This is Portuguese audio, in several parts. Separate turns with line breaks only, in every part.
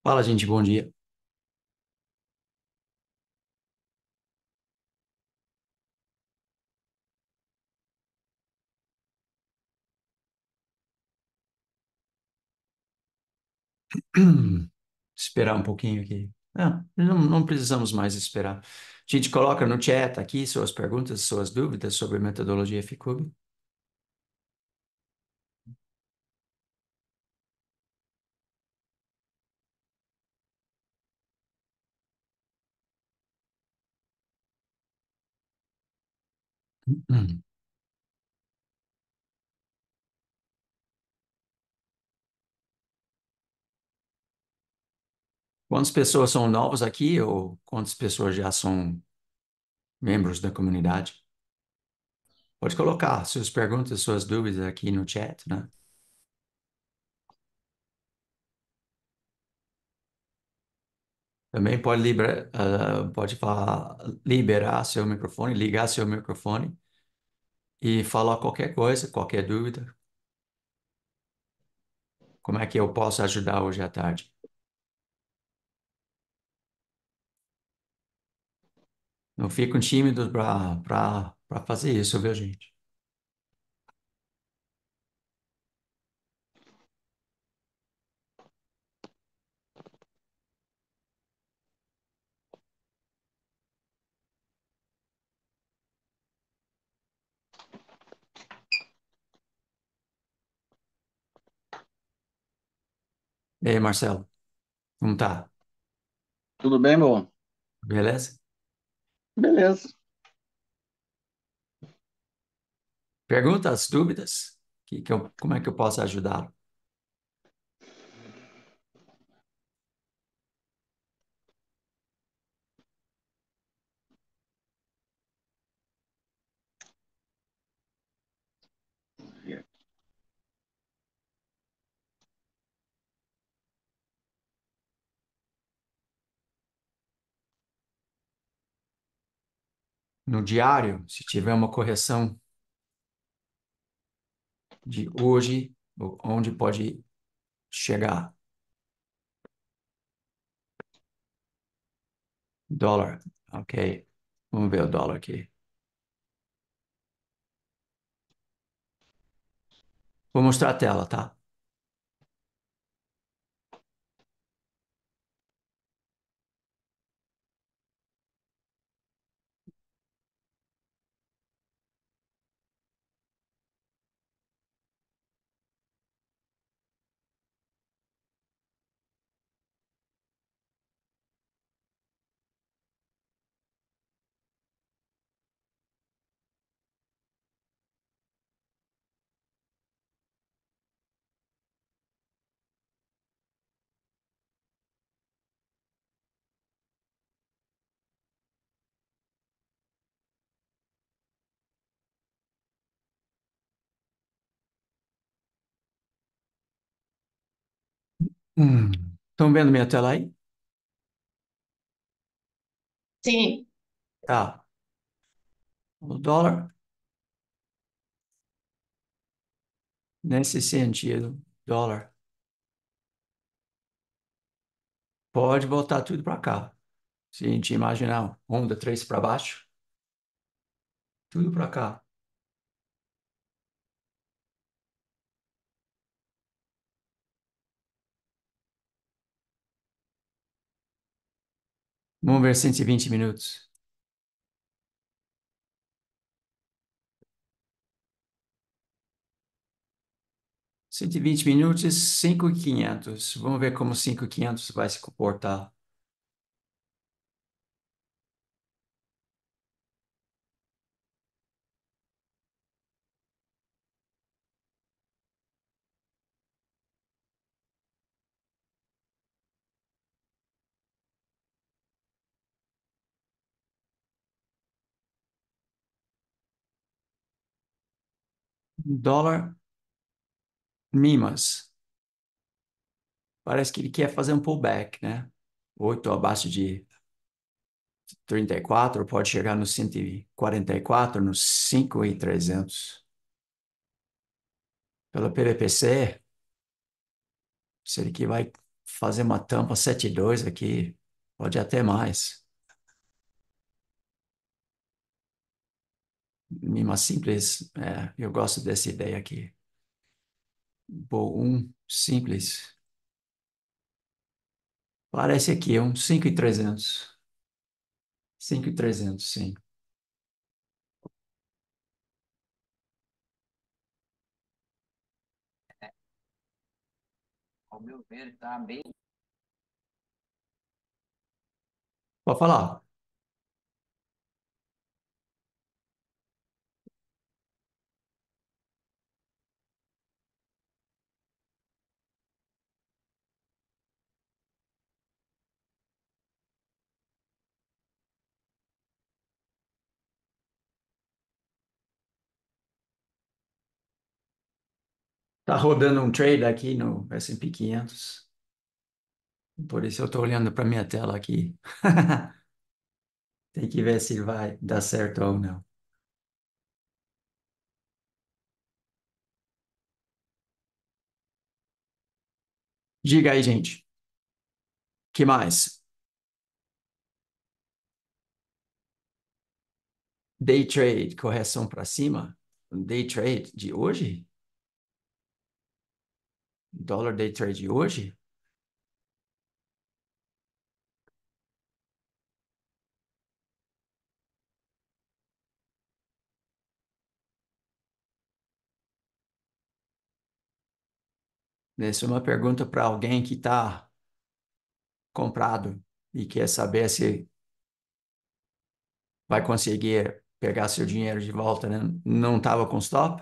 Fala, gente, bom dia. Esperar um pouquinho aqui. Não precisamos mais esperar. A gente coloca no chat aqui suas perguntas, suas dúvidas sobre metodologia FCUB. Hum. Quantas pessoas são novas aqui ou quantas pessoas já são membros da comunidade? Pode colocar suas perguntas, suas dúvidas aqui no chat, né? Também pode falar, liberar seu microfone, ligar seu microfone e falar qualquer coisa, qualquer dúvida. Como é que eu posso ajudar hoje à tarde? Não ficam tímidos para fazer isso, viu, gente? E aí, Marcelo, como tá?
Tudo bem, bom?
Beleza?
Beleza.
Perguntas, dúvidas? Como é que eu posso ajudá-lo? No diário, se tiver uma correção de hoje, onde pode chegar? Dólar. Ok. Vamos ver o dólar aqui. Vou mostrar a tela, tá? Hum. Estão vendo minha tela aí?
Sim.
Tá. O dólar, nesse sentido, dólar, pode voltar tudo para cá. Se a gente imaginar onda 3 para baixo, tudo para cá. Vamos ver 120 minutos. 120 minutos, 5.500. Vamos ver como 5.500 vai se comportar. Dólar, Mimas. Parece que ele quer fazer um pullback, né? 8 abaixo de 34, pode chegar no 144, nos 5.300. Pela PVPC, seria que vai fazer uma tampa 7,2 aqui, pode até mais. Uma simples, eu gosto dessa ideia aqui. Vou um simples. Parece aqui, é um 5,300. 5,300, sim.
Ao meu ver, está bem.
Pode falar. Tá rodando um trade aqui no S&P 500. Por isso eu estou olhando para minha tela aqui. Tem que ver se vai dar certo ou não. Diga aí, gente. Que mais? Day trade, correção para cima? Day trade de hoje? Dólar day trade de hoje? Essa é uma pergunta para alguém que está comprado e quer saber se vai conseguir pegar seu dinheiro de volta, né? Não estava com stop?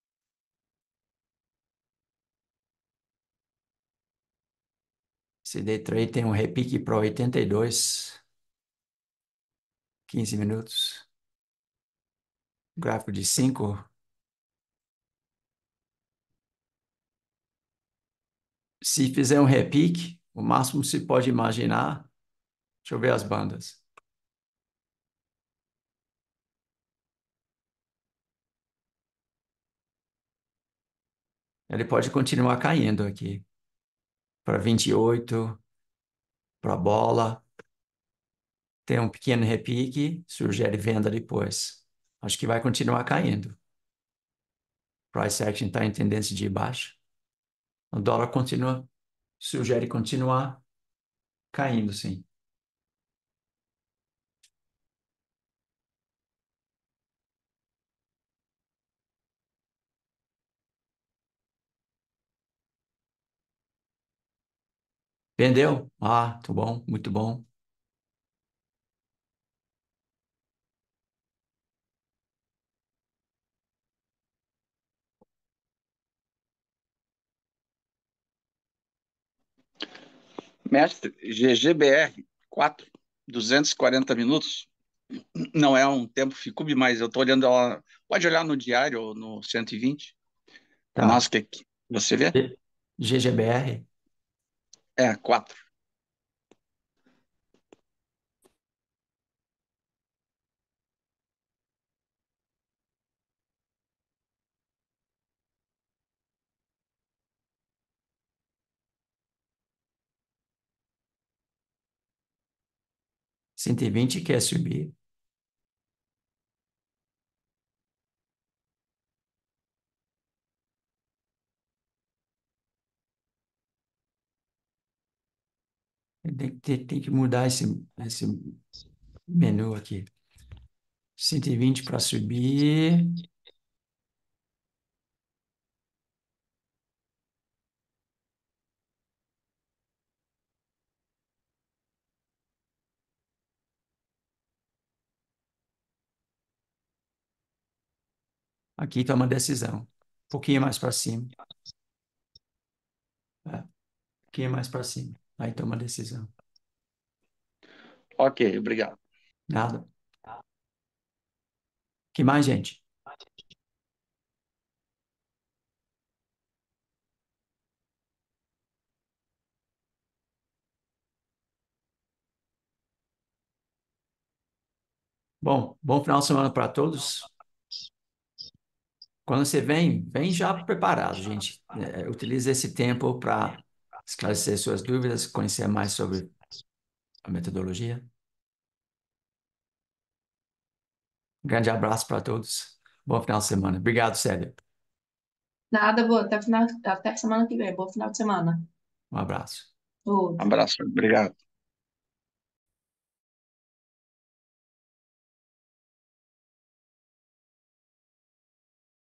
Esse day trade tem um repique para 82, 15 minutos. Gráfico de 5. Se fizer um repique, o máximo se pode imaginar. Deixa eu ver as bandas. Ele pode continuar caindo aqui para 28, para a bola. Tem um pequeno repique, sugere venda depois. Acho que vai continuar caindo. Price action está em tendência de baixa. O dólar continua, sugere continuar caindo, sim. Vendeu? Ah, tá bom, muito bom.
Mestre, GGBR 4, 240 minutos. Não é um tempo Ficube, mas eu estou olhando ela. Pode olhar no diário ou no 120. A
Tá.
Nasdaq, você vê?
GGBR,
É, 4.
120 quer subir. Tem que mudar esse menu aqui. 120 para subir. Aqui toma decisão. Um pouquinho mais para cima. Um pouquinho mais para cima. Aí toma decisão.
Ok, obrigado.
Nada. Que mais, gente? Bom final de semana para todos. Quando você vem já preparado, gente. Utilize esse tempo para esclarecer suas dúvidas, conhecer mais sobre a metodologia. Um grande abraço para todos. Bom final de semana. Obrigado, Célio.
Nada, boa. Até semana que vem. Bom final de semana.
Um abraço.
Outro.
Abraço, obrigado.